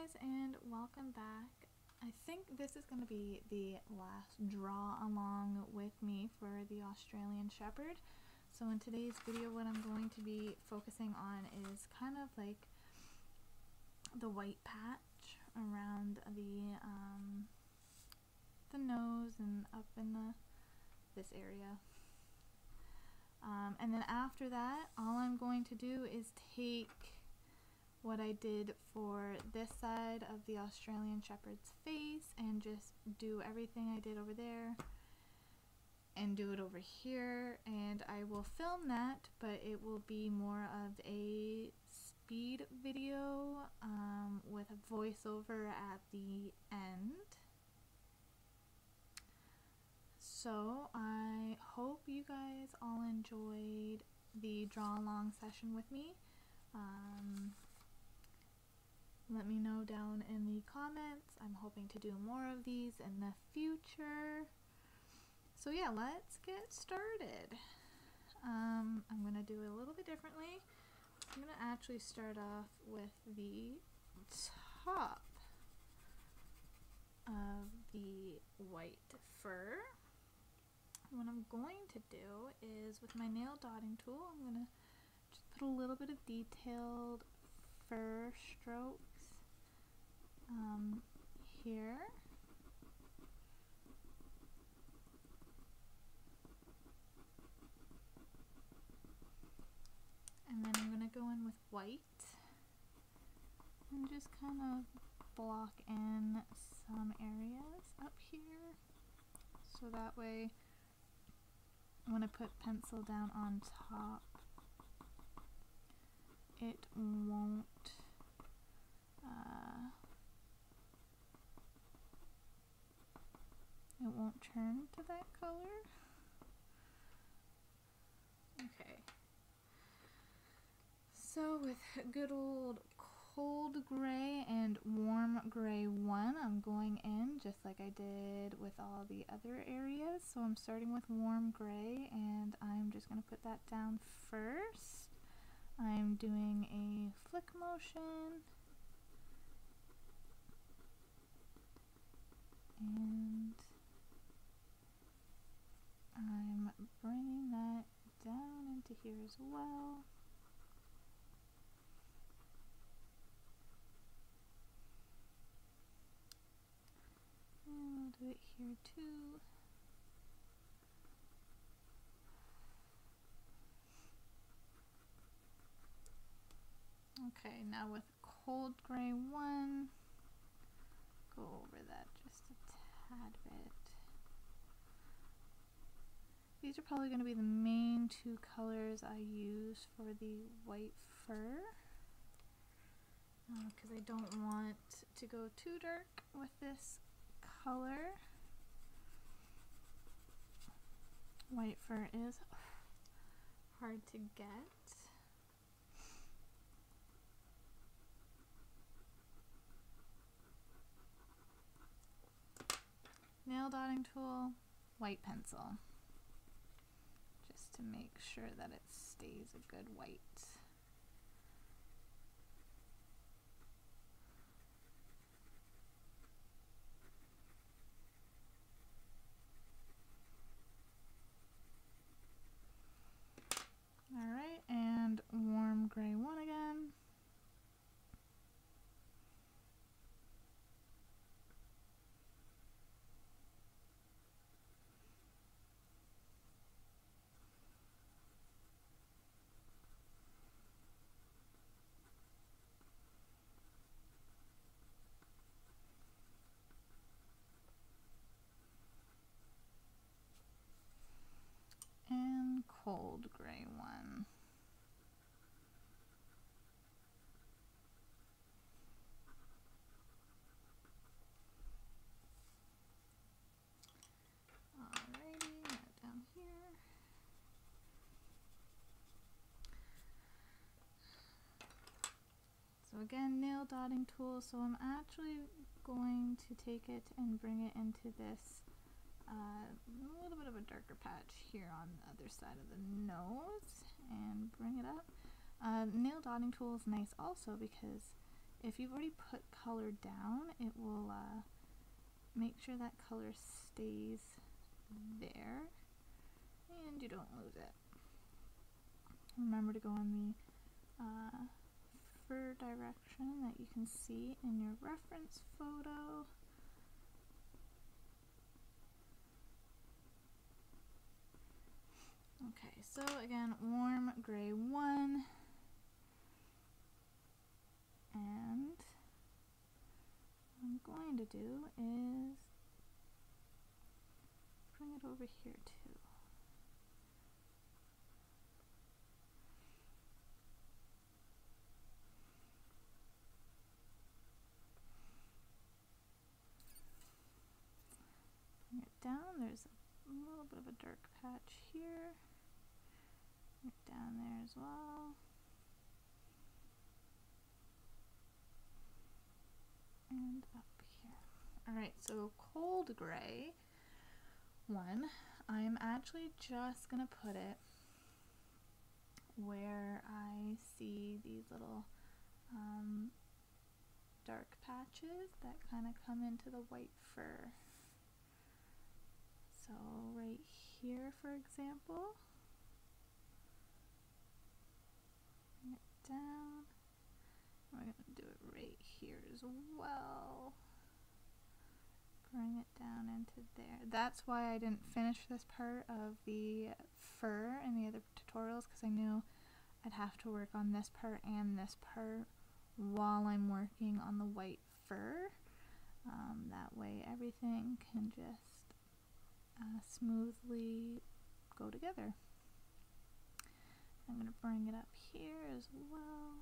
guys, and welcome back. I think this is going to be the last draw along with me for the Australian Shepherd. So in today's video, what I'm going to be focusing on is kind of like the white patch around the nose and up in this area. And then after that, all I'm going to do is take what I did for this side of the Australian Shepherd's face and just do everything I did over there and do it over here, and I will film that, but it will be more of a speed video with a voiceover at the end. So I hope you guys all enjoyed the draw along session with me. Let me know down in the comments. I'm hoping to do more of these in the future. So yeah, let's get started. I'm going to do it a little bit differently. I'm going to actually start off with the top of the white fur. What I'm going to do is, with my nail dotting tool, I'm going to just put a little bit of detailed fur strokes here. And then I'm going to go in with white and just kind of block in some areas up here, so that way when I put pencil down on top, it won't turn to that color. Okay. So with good old cold gray and warm gray 1, I'm going in just like I did with all the other areas. So I'm starting with warm gray, and I'm just going to put that down first. I'm doing a flick motion, and I'm bringing that down into here as well. And we'll do it here too. Okay, now with cold gray 1, go over that just a tad bit. These are probably going to be the main two colors I use for the white fur, because I don't want to go too dark with this color. White fur is hard to get. Nail dotting tool, white pencil, just to make sure that it stays a good white. Alright, and warm gray 1 again. And cold gray 1. Alrighty, that down here. So again, nail dotting tool, so I'm actually going to take it and bring it into this a little bit of a darker patch here on the other side of the nose and bring it up. Nail dotting tool is nice also because if you've already put color down, it will make sure that color stays there and you don't lose it. Remember to go on the fur direction that you can see in your reference photo. Okay, so again, warm gray 1, and what I'm going to do is bring it over here too. Bring it down, there's a little bit of a dark patch here. Bring it down there as well. And up here. Alright, so cold gray 1, I'm actually just going to put it where I see these little dark patches that kind of come into the white fur. So right here, for example, bring it down. We're going to do it right here as well. Bring it down into there. That's why I didn't finish this part of the fur in the other tutorials, because I knew I'd have to work on this part and this part while I'm working on the white fur. That way everything can just smoothly go together. I'm going to bring it up here as well.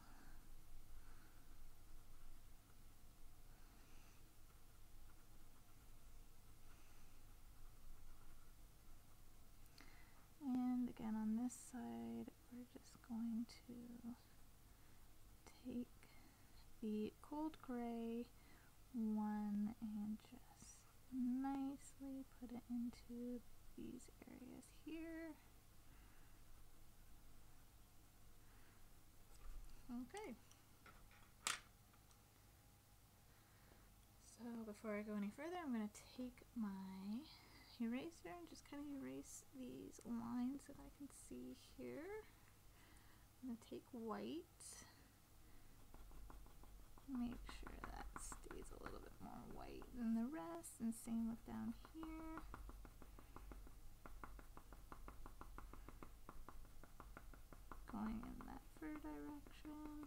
And again on this side, we're just going to take the cold gray 1 and just nicely put it into these areas here. Okay. So before I go any further, I'm going to take my eraser and just kind of erase these lines that I can see here. I'm going to take white, make sure that stays a little bit more white than the rest, and same with down here. Going in that fur direction.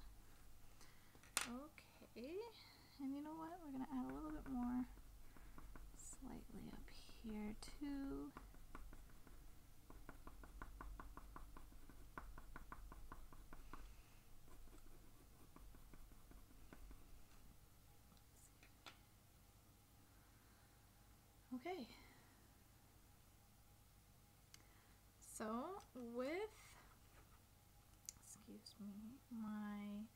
Okay, and you know what? We're going to add a little bit more slightly up here too. Okay. So with, excuse me, my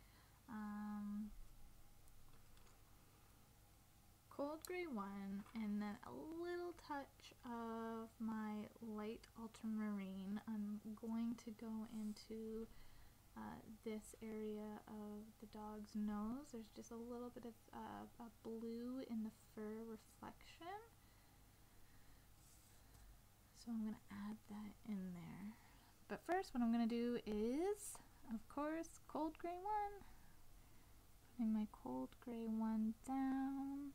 cold gray 1 and then a little touch of my light ultramarine, I'm going to go into this area of the dog's nose. There's just a little bit of a blue in the fur reflection. So I'm going to add that in there. But first what I'm going to do is, of course, cold gray 1. Putting my cold gray 1 down.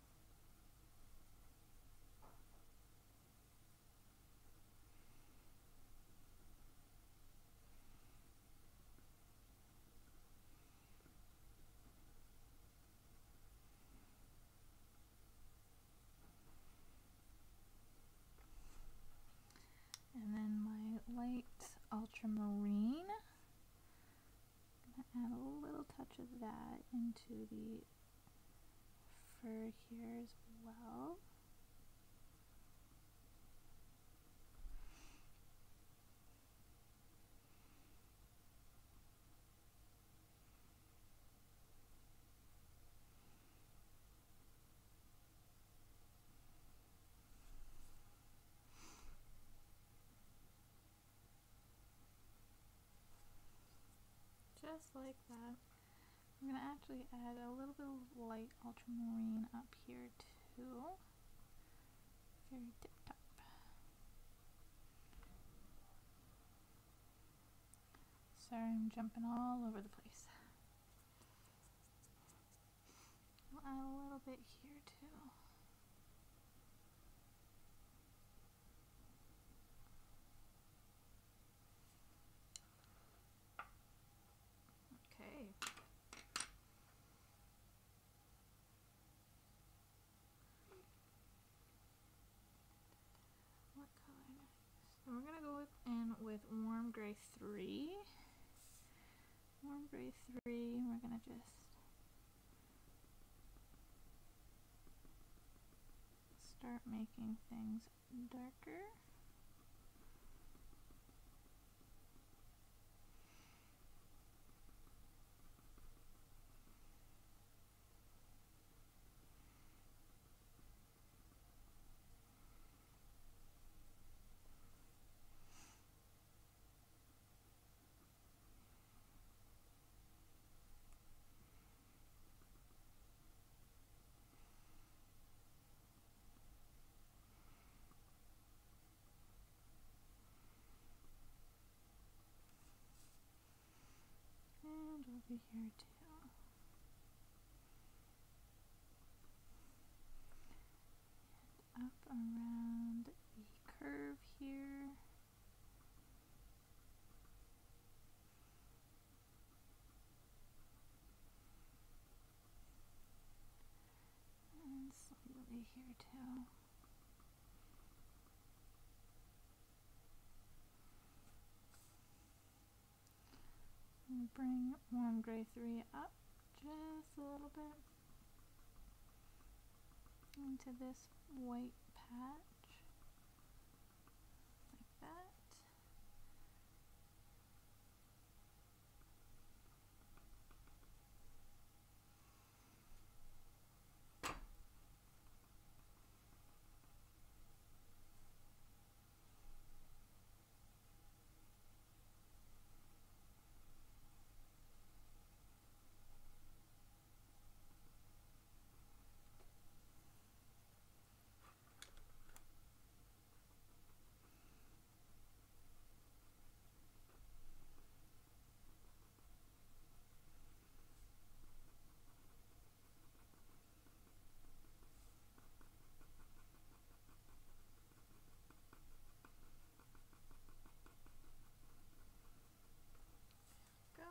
And then my light ultramarine, I'm going to add a little touch of that into the fur here as well. Just like that. I'm going to actually add a little bit of light ultramarine up here too. Very tip top. Sorry, I'm jumping all over the place. I'll add a little bit here too. Okay. What color next? So we're gonna go in with warm gray 3. Warm gray 3. We're gonna just start making things darker. And over here too. And up around the curve here. And slightly here too. And bring warm gray 3 up just a little bit into this white patch, like that. Go.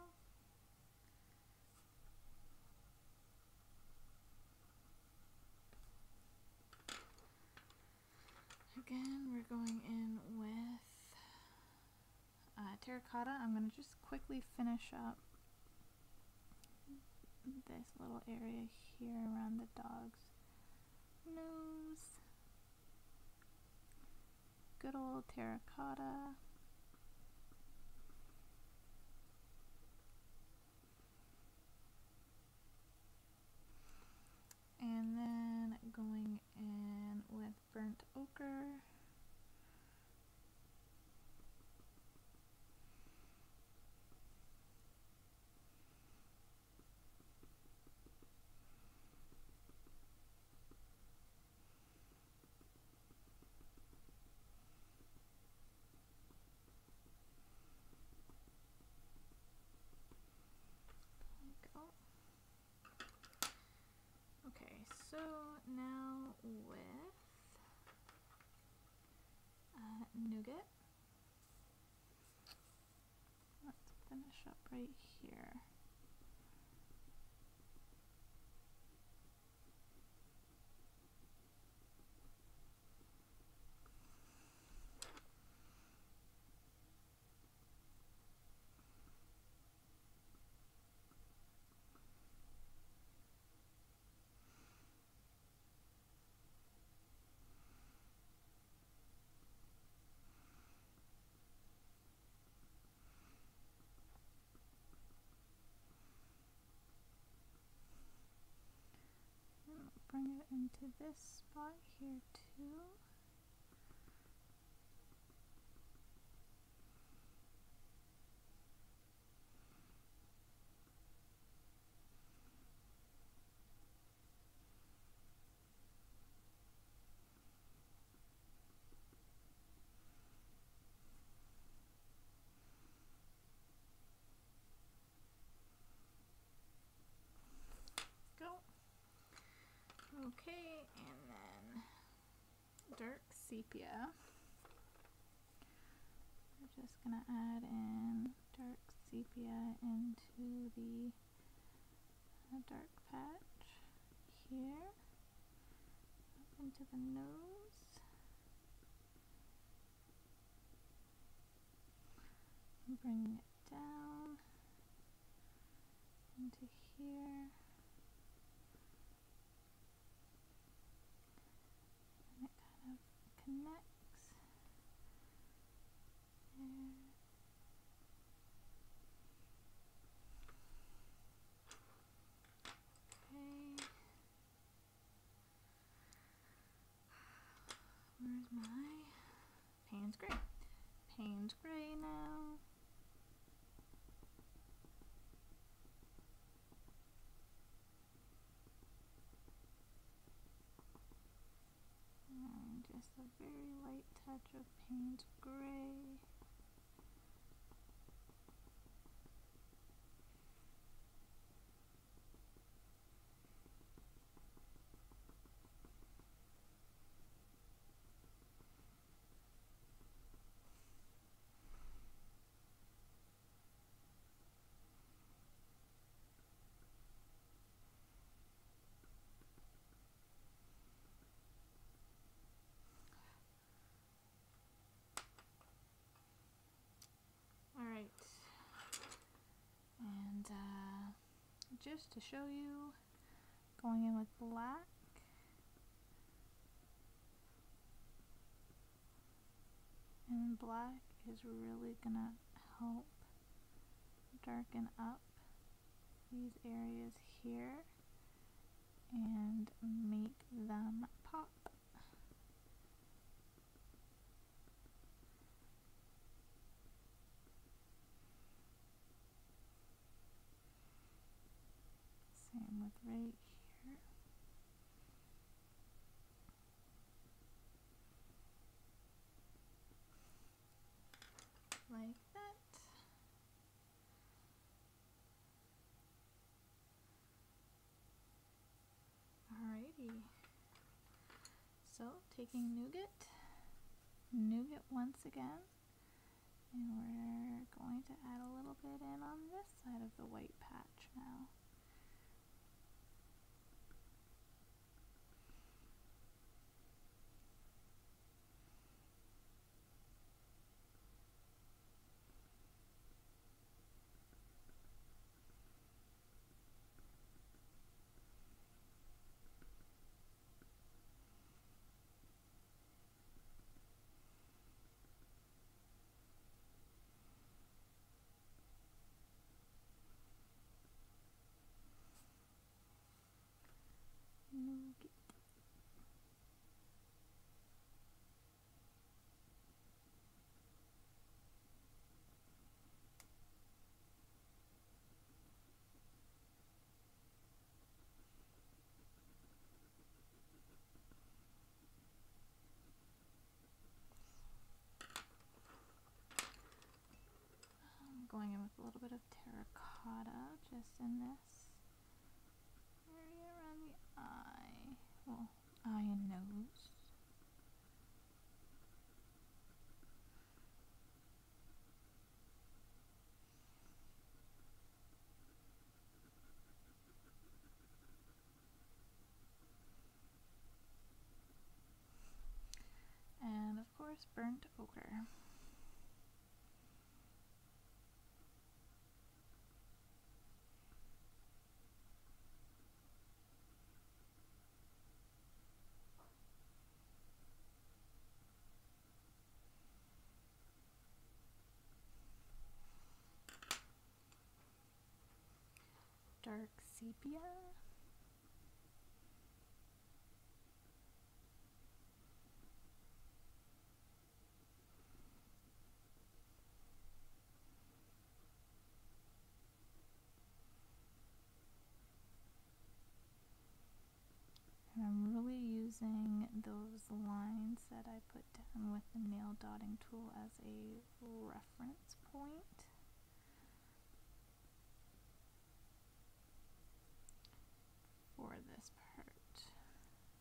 Again, we're going in with terracotta. I'm going to just quickly finish up this little area here around the dog's nose. Good old terracotta. And then going in with burnt ochre. Okay, so now with nougat, let's finish up right here. Bring it into this spot here too. Okay, and then dark sepia. We're just gonna add in dark sepia into the dark patch here, up into the nose, and bringing it down into here. And it kind of connects there. Okay. Where's my Payne's Gray? Payne's Gray now. And just a very light touch of Payne's Gray. Alright, and just to show you, going in with black, and black is really gonna help darken up these areas here and make them pop. Same with right here. Like that. Alrighty. So taking nougat once again, and we're going to add a little bit in on this side of the white patch now. Nougat. I'm going in with a little bit of terracotta just in this area around the eye, well, eye and nose. And of course, burnt ochre. Dark sepia. And I'm really using those lines that I put down with the nail dotting tool as a reference point. For this part.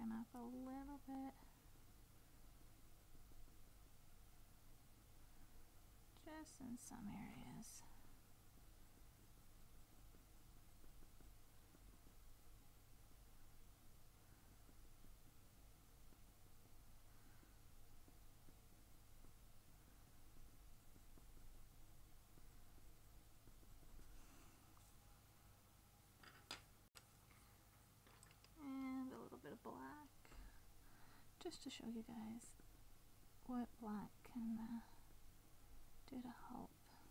darken up a little bit. Just in some areas. And a little bit of black, just to show you guys what black can do to help.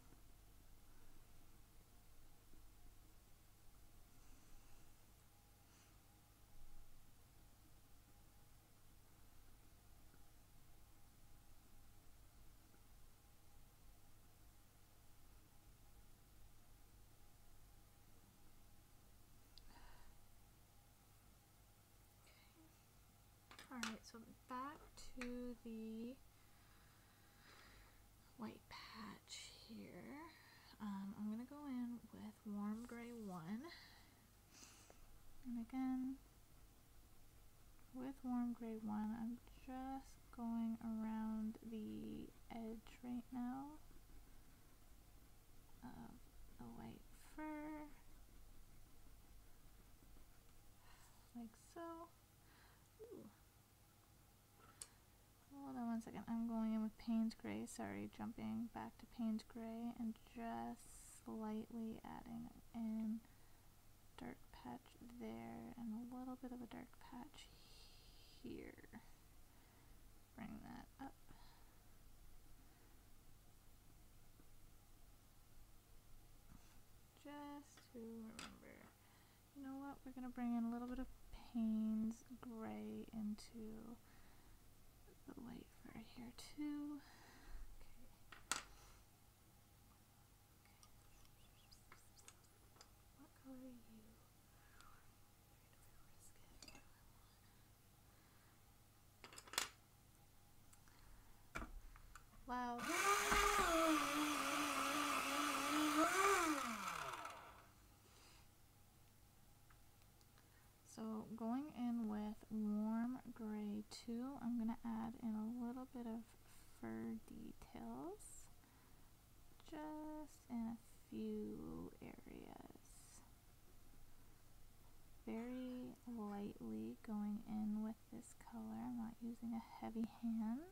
Alright, so back to the white patch here. I'm going to go in with warm gray 1. And again, with warm gray 1, I'm just going around the edge right now of the white fur. Like so. Ooh. Hold on one second. I'm going in with Payne's Gray. Sorry, jumping back to Payne's Gray and just slightly adding in dark patch there and a little bit of a dark patch here. Bring that up. Just to remember. You know what? We're going to bring in a little bit of Payne's Gray into the white fur here too. Okay. What color are you? Wow. So going in with warm gray 2, I'm going to add in a little bit of fur details, just in a few areas. Very lightly going in with this color. I'm not using a heavy hand.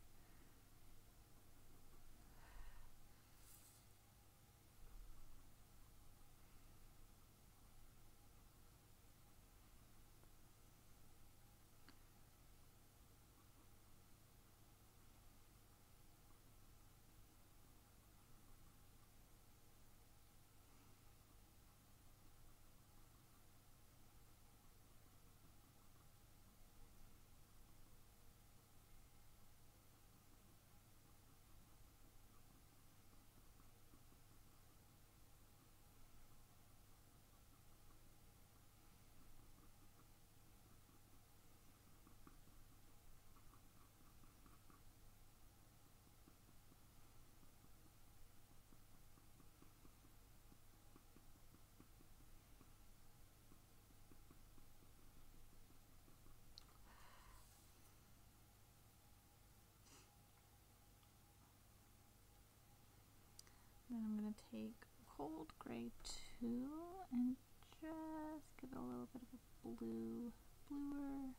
Then I'm going to take cold gray 2 and just give it a little bit of a bluer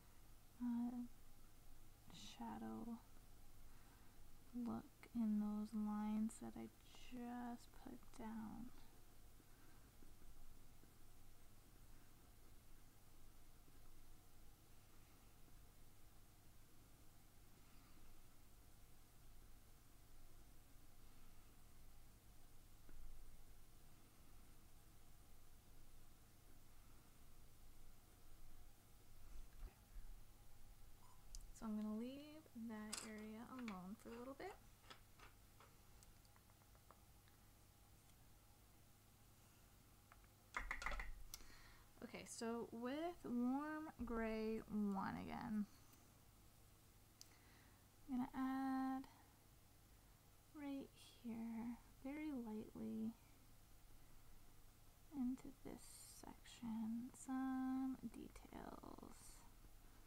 shadow look in those lines that I just put down. So I'm going to leave that area alone for a little bit. Okay, so with warm gray 1 again, I'm going to add right here, very lightly, into this section, some details.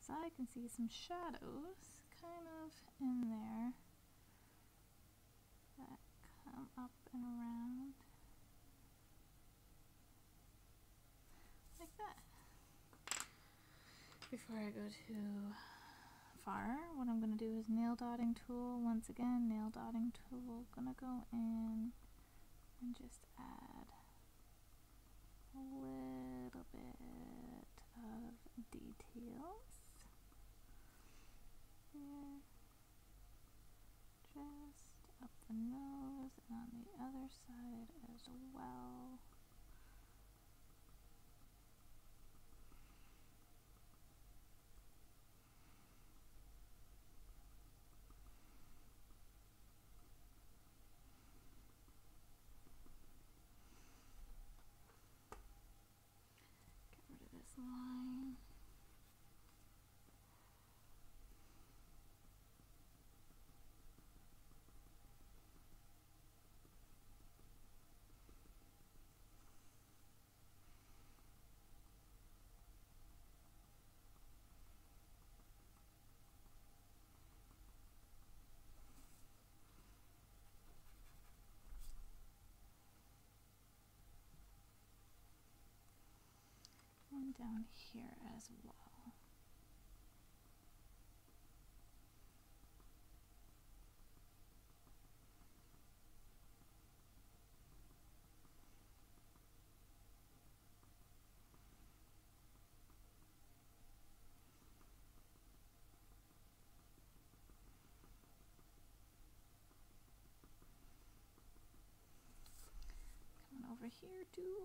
I can see some shadows kind of in there that come up and around like that. Before I go too far, what I'm going to do is nail dotting tool. Once again, nail dotting tool, gonna go in and just add a little bit of details here, just up the nose and on the other side as well. Line. And down here as well. Coming over here too.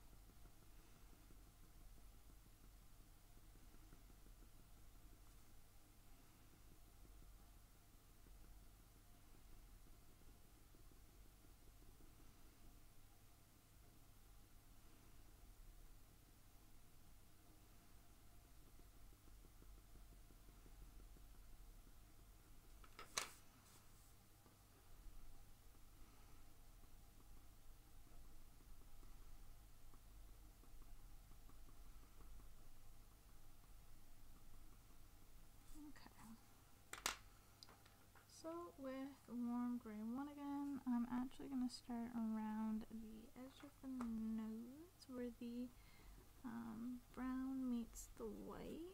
So with warm gray 1 again, I'm actually going to start around the edge of the nose where the brown meets the white.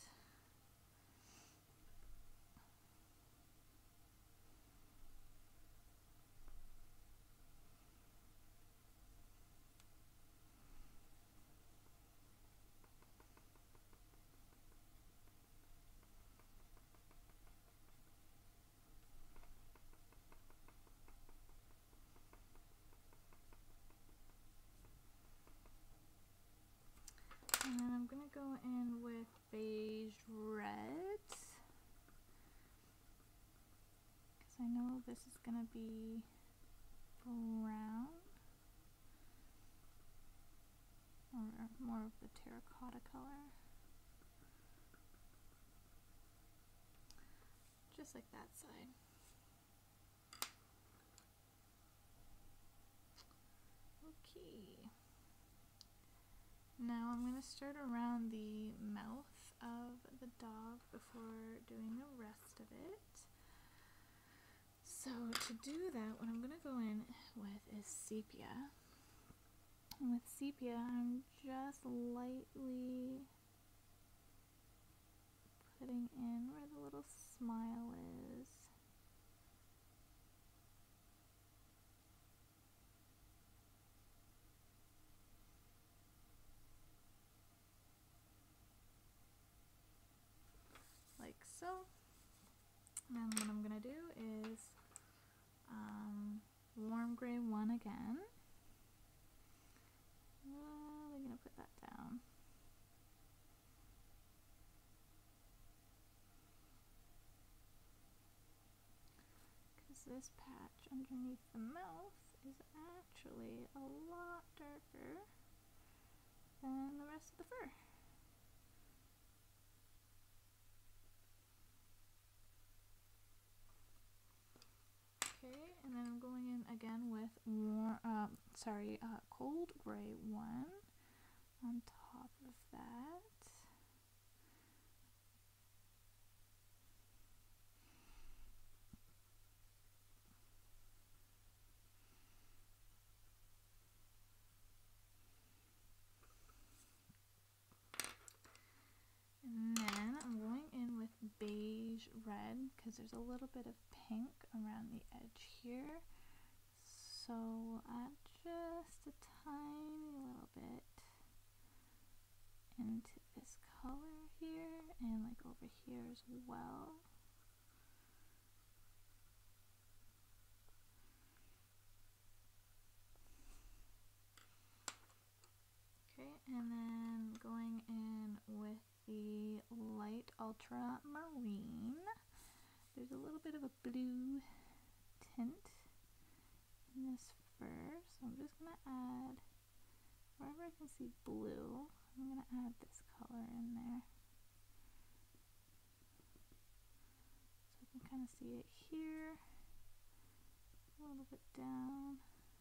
And then I'm going to go in with beige red, because I know this is going to be brown, or more of the terracotta color. Just like that side. Okay. Now I'm going to start around the mouth of the dog before doing the rest of it. So to do that, what I'm going to go in with is sepia. And with sepia, I'm just lightly putting in where the little smile is. Like so. And then what I'm going to do is warm gray 1 again. I'm going to put that down. Because this patch underneath the mouth is actually a lot darker than the rest of the fur. Okay, and then I'm going in again with cold gray 1 on top of that. is there's a little bit of pink around the edge here. So we'll add just a tiny little bit into this color here and like over here as well. Okay, and then going in with the light ultramarine, there's a little bit of a blue tint in this fur, so I'm just going to add, wherever I can see blue, I'm going to add this color in there. So I can kind of see it here, a little bit down,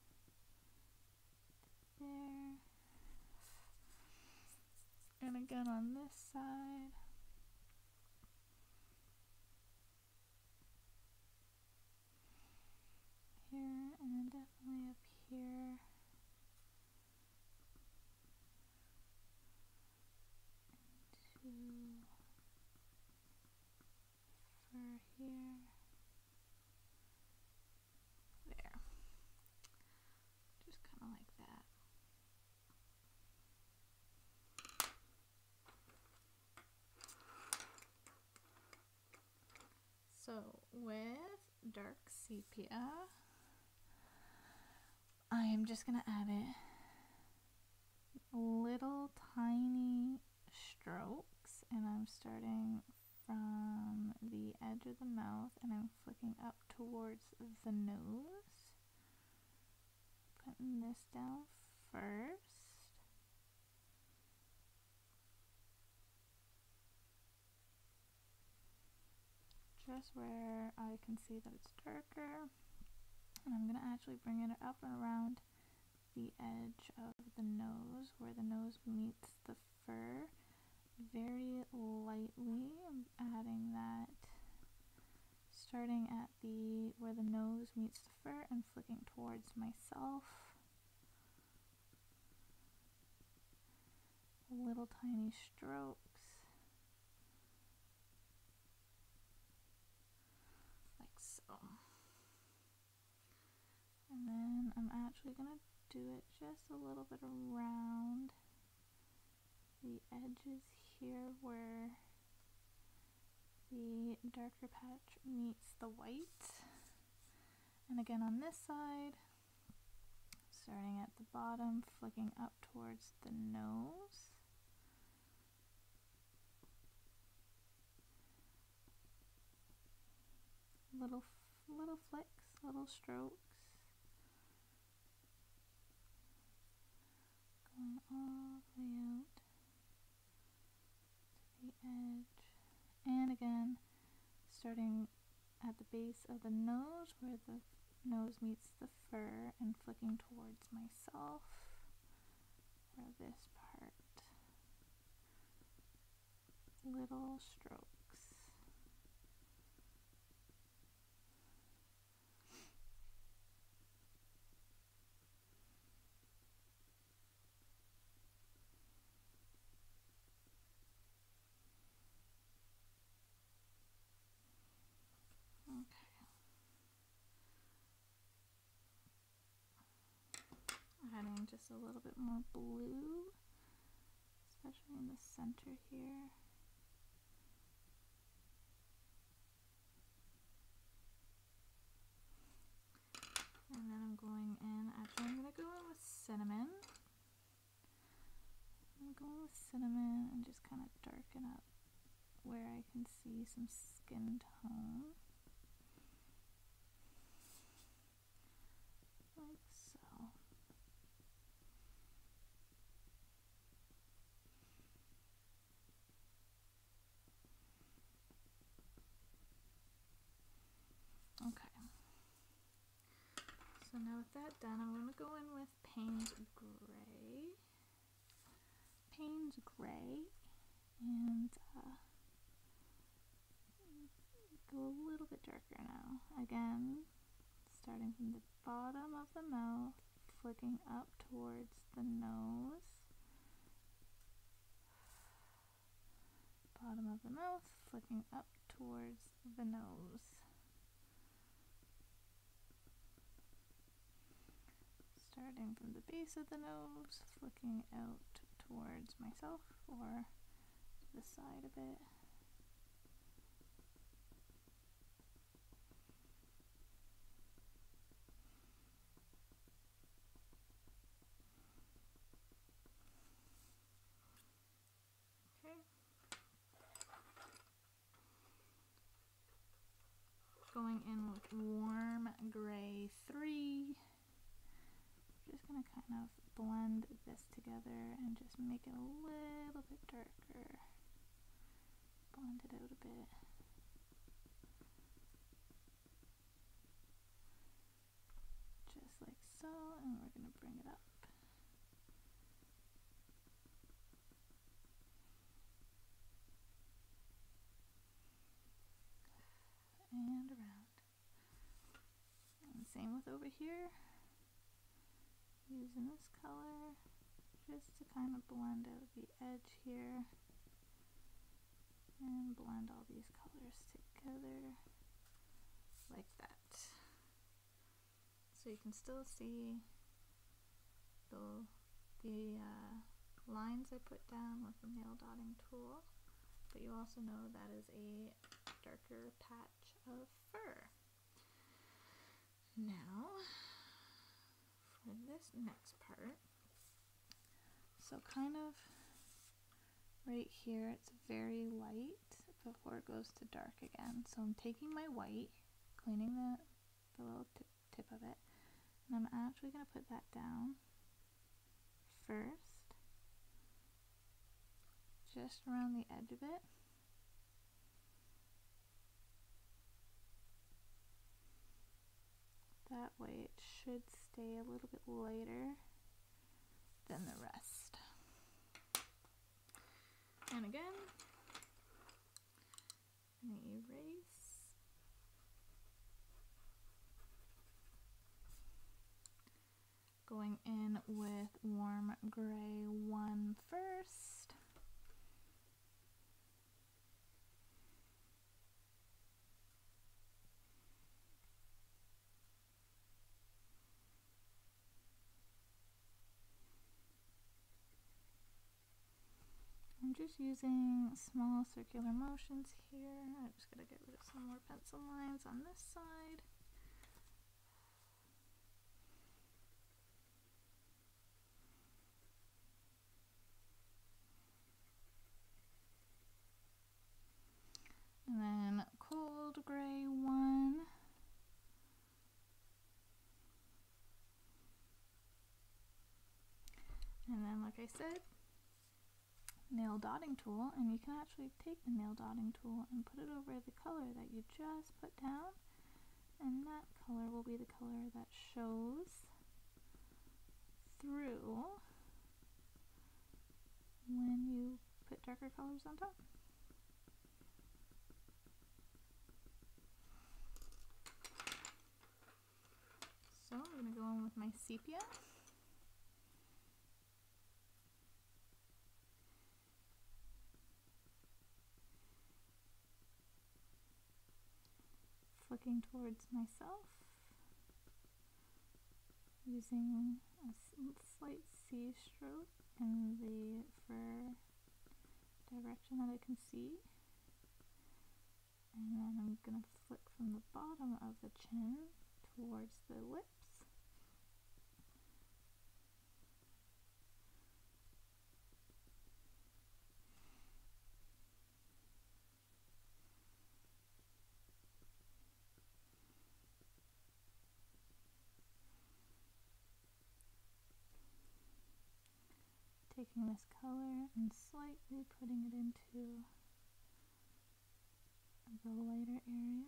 there. And again on this side. Here and definitely up here. Into fur here. There. Just kind of like that. So with dark sepia, I am just going to add it little tiny strokes, and I'm starting from the edge of the mouth and I'm flicking up towards the nose, putting this down first. Just where I can see that it's darker, and I'm going to actually bring it up and around the edge of the nose, where the nose meets the fur, very lightly. I'm adding that, starting at where the nose meets the fur and flicking towards myself. Little tiny strokes. And then I'm actually going to do it just a little bit around the edges here where the darker patch meets the white. And again on this side, starting at the bottom, flicking up towards the nose. Little flicks, little strokes. Going all the way out to the edge, and again starting at the base of the nose where the nose meets the fur and flicking towards myself for this part. Little strokes. Adding just a little bit more blue, especially in the center here. And then I'm going in, actually I'm going to go in with cinnamon. I'm going with cinnamon and just kind of darken up where I can see some skin tone. Like so. Okay. So now with that done, I'm going to go in with PAYNE'S Gray. PAYNE'S Gray, and go a little bit darker now. Again, starting from the bottom of the mouth, flicking up towards the nose. Bottom of the mouth, flicking up towards the nose. Starting from the base of the nose, flicking out towards myself or the side a bit. Okay. Going in with warm gray 3. Just gonna kind of blend this together and just make it a little bit darker. Blend it out a bit. Just like so, and we're gonna bring it up. And around. And same with over here. Using this color just to kind of blend out the edge here and blend all these colors together like that. So you can still see the lines I put down with the nail dotting tool, but you also know that is a darker patch of fur. Now for this next part, so kind of right here it's very light before it goes to dark again. So I'm taking my white, cleaning the little tip of it, and I'm actually going to put that down first, just around the edge of it. That way it should stay a little bit lighter than the rest. And again, I'm going to erase. Going in with warm gray 1 first. I'm just using small circular motions here. I'm just going to get rid of some more pencil lines on this side. And then cold gray 1. And then, like I said, nail dotting tool, and you can actually take the nail dotting tool and put it over the color that you just put down, and that color will be the color that shows through when you put darker colors on top. So I'm going to go in with my sepia. Flicking towards myself, using a slight C stroke in the fur direction that I can see, and then I'm going to flick from the bottom of the chin towards the lips. Taking this color and slightly putting it into the lighter area.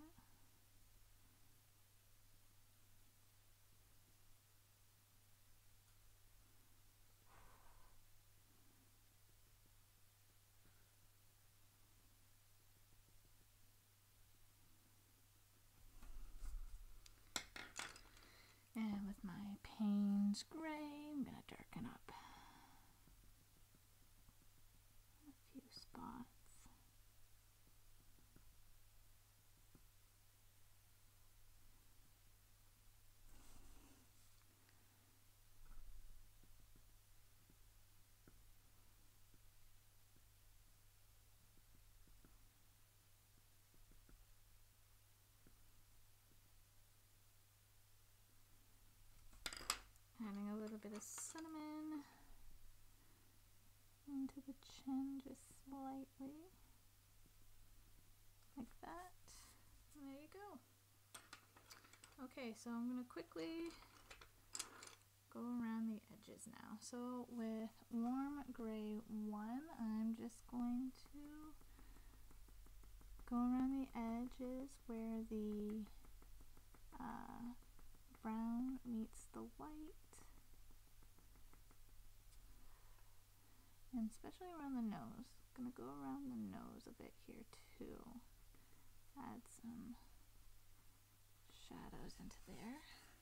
And with my PAYNE'S gray, I'm going to darken up a few spots. the cinnamon into the chin just slightly, like that. And there you go. Okay, so I'm going to quickly go around the edges now. So with warm gray 1, I'm just going to go around the edges where the brown meets the white, and especially around the nose. I'm going to go around the nose a bit here too. Add some shadows into there.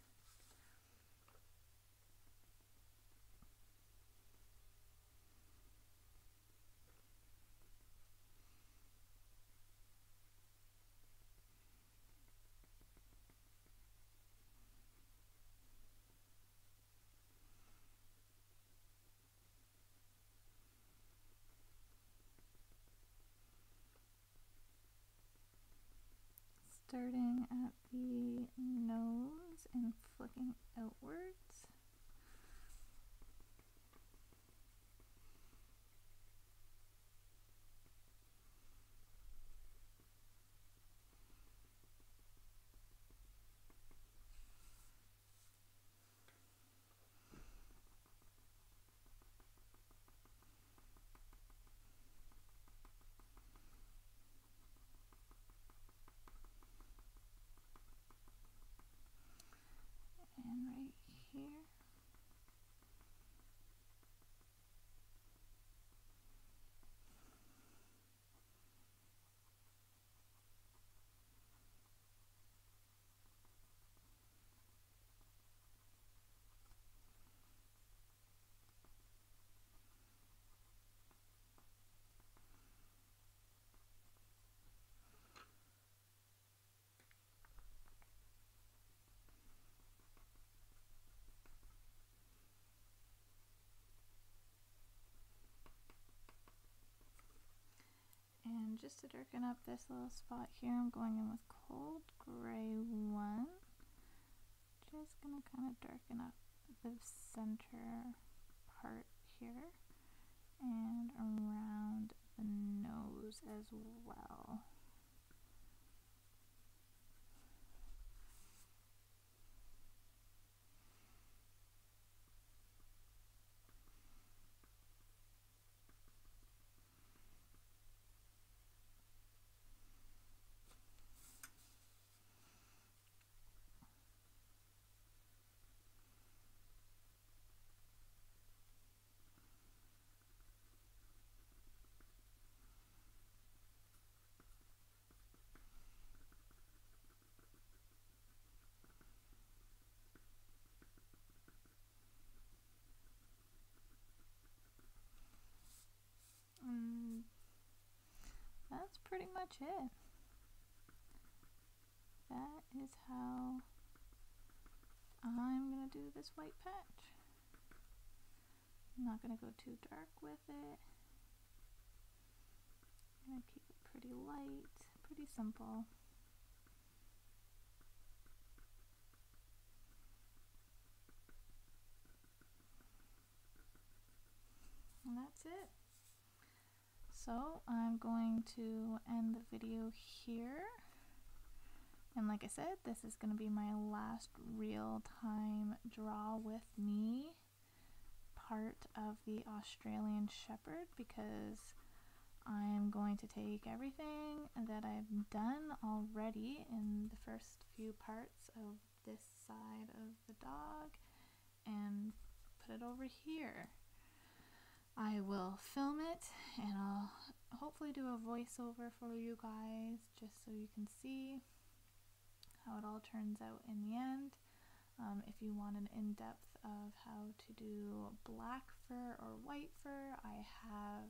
Starting at the nose and flicking outwards. And right here. And just to darken up this little spot here, I'm going in with cold gray 1. Just gonna kind of darken up the center part here and around the nose as well. That's pretty much it. That is how I'm going to do this white patch. I'm not going to go too dark with it. I'm going to keep it pretty light, pretty simple. And that's it. So I'm going to end the video here. And like I said, this is going to be my last real-time draw with me part of the Australian Shepherd, because I'm going to take everything that I've done already in the first few parts of this side of the dog and put it over here. I will film it and I'll hopefully do a voiceover for you guys just so you can see how it all turns out in the end. If you want an in-depth of how to do black fur or white fur, I have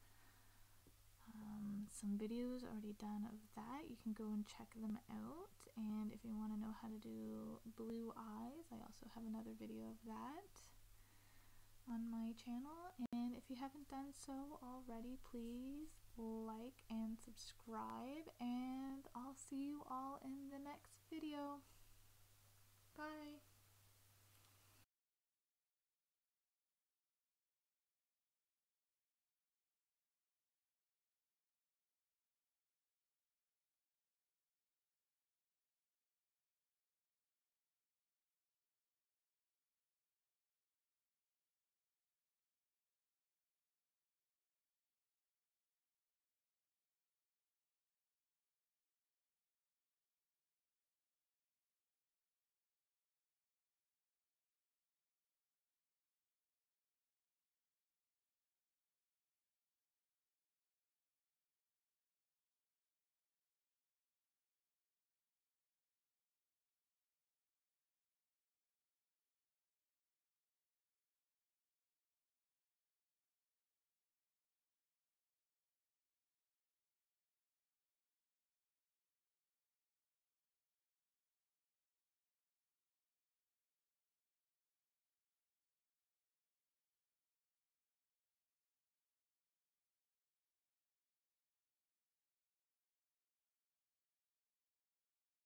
some videos already done of that. You can go and check them out. And if you want to know how to do blue eyes, I also have another video of that on my channel. And if you haven't done so already, please like and subscribe, and I'll see you all in the next video. Bye.